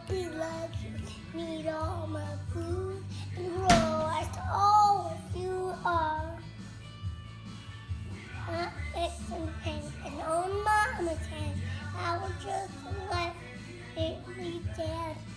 be lucky, need all my food and grow as tall as you are. Not it's and pink and on mama's hand, I will just let it be dead.